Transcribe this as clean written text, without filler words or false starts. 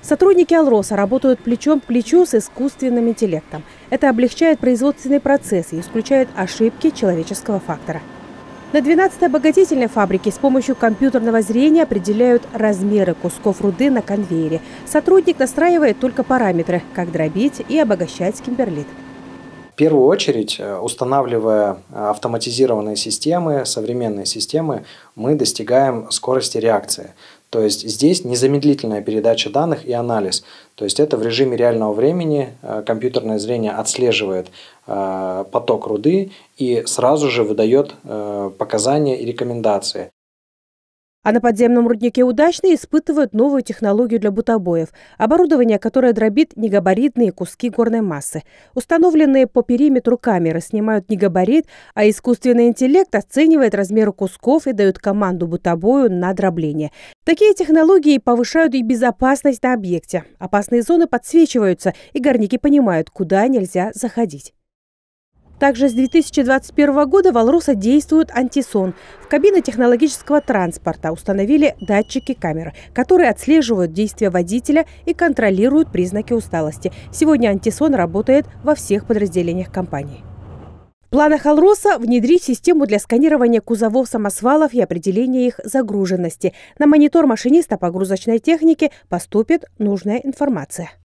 Сотрудники «Алроса» работают плечом к плечу с искусственным интеллектом. Это облегчает производственный процесс и исключает ошибки человеческого фактора. На 12-й обогатительной фабрике с помощью компьютерного зрения определяют размеры кусков руды на конвейере. Сотрудник настраивает только параметры, как дробить и обогащать кимберлит. В первую очередь, устанавливая автоматизированные системы, современные системы, мы достигаем скорости реакции. То есть здесь незамедлительная передача данных и анализ. То есть это в режиме реального времени компьютерное зрение отслеживает поток руды и сразу же выдает показания и рекомендации. А на подземном руднике «Удачный» испытывают новую технологию для бутобоев – оборудование, которое дробит негабаритные куски горной массы. Установленные по периметру камеры снимают негабарит, а искусственный интеллект оценивает размеры кусков и дает команду бутобою на дробление. Такие технологии повышают и безопасность на объекте. Опасные зоны подсвечиваются, и горняки понимают, куда нельзя заходить. Также с 2021 года в «Алроса» действует антисон. В кабине технологического транспорта установили датчики камер, которые отслеживают действия водителя и контролируют признаки усталости. Сегодня антисон работает во всех подразделениях компании. В планах «Алроса» внедрить систему для сканирования кузовов самосвалов и определения их загруженности. На монитор машиниста погрузочной техники поступит нужная информация.